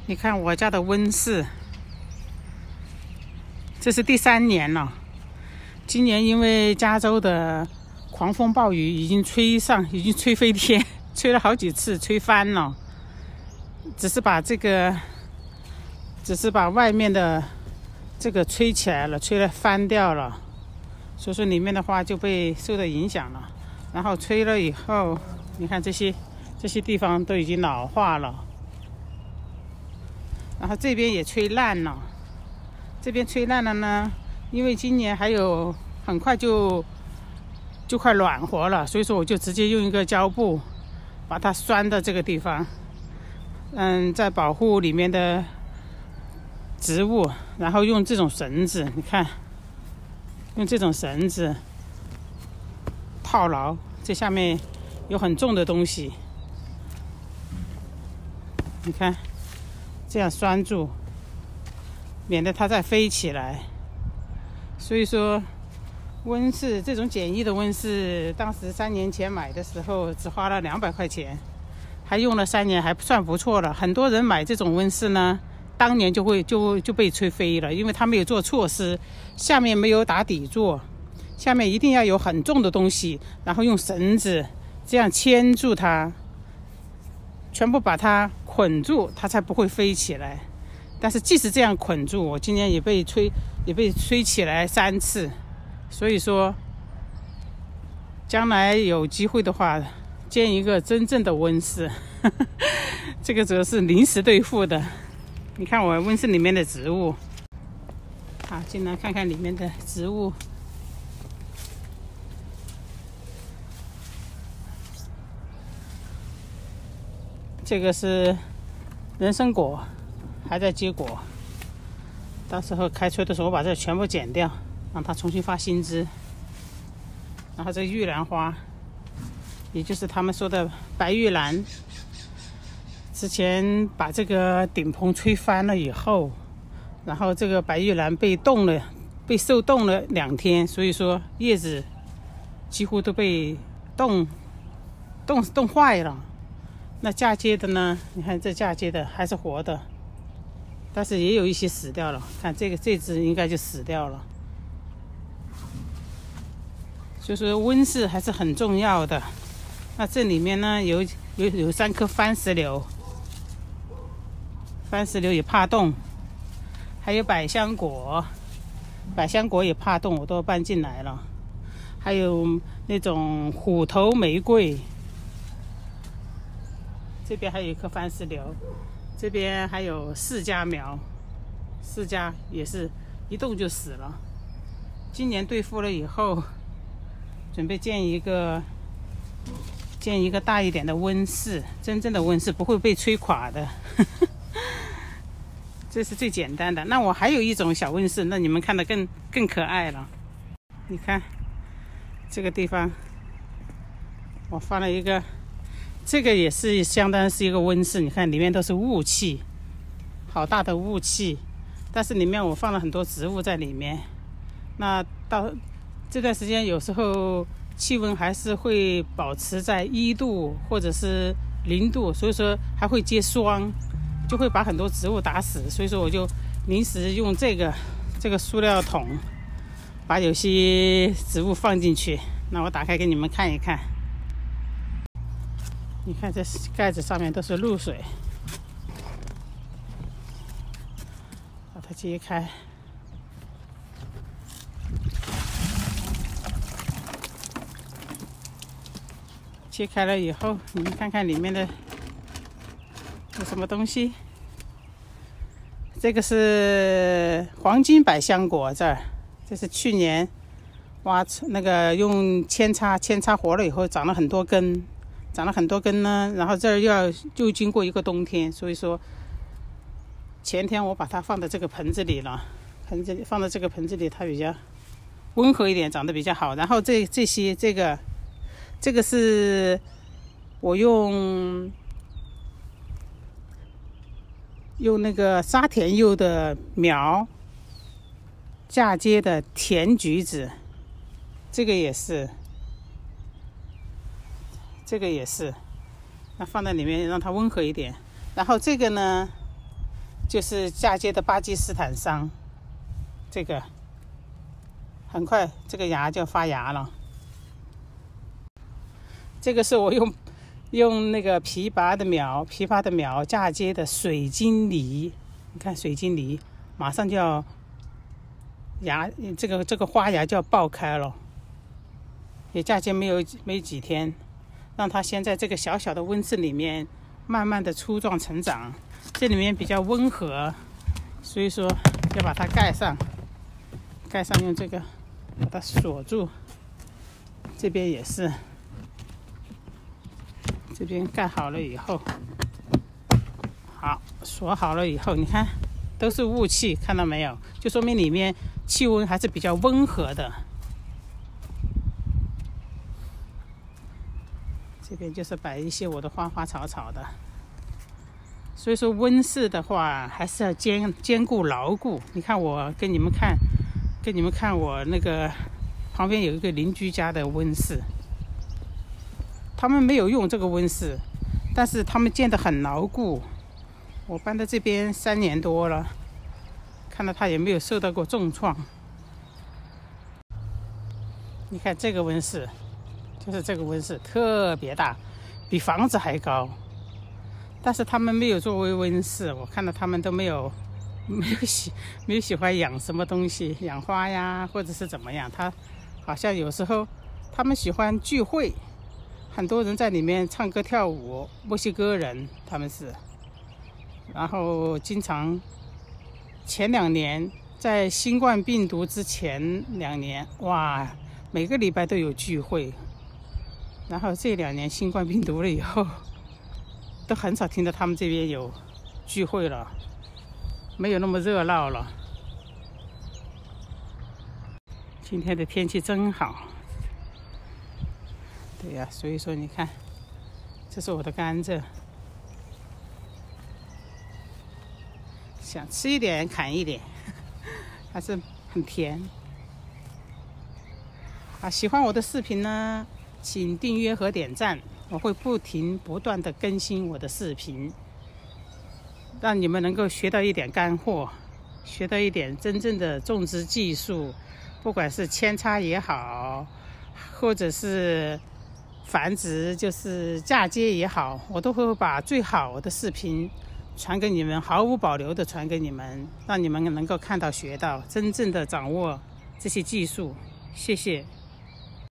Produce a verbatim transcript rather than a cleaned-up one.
你看我家的温室，这是第三年了。今年因为加州的狂风暴雨已经吹上，已经吹飞天，吹了好几次，吹翻了。只是把这个，只是把外面的这个吹起来了，吹了翻掉了，所以说里面的花就被受到影响了。然后吹了以后，你看这些这些地方都已经老化了。然后这边也吹烂了，这边吹烂了呢，因为今年还有很快就就快暖和了，所以说我就直接用一个胶布把它拴到这个地方，嗯，在保护里面的植物，然后用这种绳子，你看，用这种绳子套牢，这下面有很重的东西，你看。这样拴住，免得它再飞起来。所以说，温室这种简易的温室，当时三年前买的时候只花了两百块钱，还用了三年，还算不错了。很多人买这种温室呢，当年就会就就被吹飞了，因为他没有做措施，下面没有打底座，下面一定要有很重的东西，然后用绳子这样牵住它。全部把它捆住，它才不会飞起来。但是即使这样捆住，我今年也被吹，也被吹起来三次。所以说，将来有机会的话，建一个真正的温室。这个主要是临时对付的。你看我温室里面的植物，好，进来看看里面的植物。这个是人参果，还在结果，到时候开春的时候我把这全部剪掉，让它重新发新枝。然后这玉兰花，也就是他们说的白玉兰，之前把这个顶棚吹翻了以后，然后这个白玉兰被冻了，被受冻了两天，所以说叶子几乎都被冻冻冻坏了。那嫁接的呢？你看这嫁接的还是活的，但是也有一些死掉了。看这个这只应该就死掉了。所以说温室还是很重要的。那这里面呢有有有三棵番石榴，番石榴也怕冻，还有百香果，百香果也怕冻，我都搬进来了。还有那种虎头玫瑰。这边还有一棵番石榴，这边还有释迦苗，释迦也是一动就死了。今年对付了以后，准备建一个建一个大一点的温室，真正的温室不会被吹垮的。这是最简单的。那我还有一种小温室，那你们看得更更可爱了。你看这个地方，我放了一个。这个也是相当是一个温室，你看里面都是雾气，好大的雾气，但是里面我放了很多植物在里面。那到这段时间有时候气温还是会保持在一度或者是零度，所以说还会结霜，就会把很多植物打死。所以说我就临时用这个这个塑料桶把有些植物放进去。那我打开给你们看一看。你看这盖子上面都是露水，把它揭开，揭开了以后，你们看看里面的有什么东西。这个是黄金百香果，这儿这是去年挖那个用扦插扦插活了以后长了很多根。长了很多根呢，然后这儿又要又经过一个冬天，所以说前天我把它放在这个盆子里了，盆子里放在这个盆子里，它比较温和一点，长得比较好。然后这这些这个这个是我用用那个沙田柚的苗嫁接的甜橘子，这个也是。这个也是，那放在里面让它温和一点。然后这个呢， 就是嫁接的巴基斯坦桑，这个很快这个芽就发芽了。这个是我用用那个枇杷的苗，枇杷的苗嫁接的水晶梨，你看水晶梨马上就要芽，这个这个花芽就要爆开了，也嫁接没有没几天，让它先在这个小小的温室里面慢慢的粗壮成长。这里面比较温和，所以说要把它盖上，盖上用这个把它锁住。这边也是，这边盖好了以后，好锁好了以后，你看都是雾气，看到没有？就说明里面气温还是比较温和的。这边就是摆一些我的花花草草的。所以说温室的话还是要兼兼顾牢固。你看我跟你们看，跟你们看我那个旁边有一个邻居家的温室，他们没有用这个温室，但是他们建得很牢固。我搬到这边三年多了，看到他也没有受到过重创。你看这个温室，就是这个温室特别大，比房子还高。但是他们没有作为温室，我看到他们都没有没有喜没有喜欢养什么东西，养花呀，或者是怎么样。他好像有时候他们喜欢聚会，很多人在里面唱歌跳舞，墨西哥人他们是。然后经常前两年在新冠病毒之前两年，哇，每个礼拜都有聚会。然后这两年新冠病毒了以后，都很少听到他们这边有聚会了，没有那么热闹了。今天的天气真好。对呀，所以说你看，这是我的甘蔗，想吃一点砍一点，还是很甜。啊，喜欢我的视频呢，请订阅和点赞。我会不停不断的更新我的视频，让你们能够学到一点干货，学到一点真正的种植技术，不管是扦插也好，或者是繁殖就是嫁接也好，我都会把最好的视频传给你们，毫无保留的传给你们，让你们能够看到学到，真正的掌握这些技术。谢谢。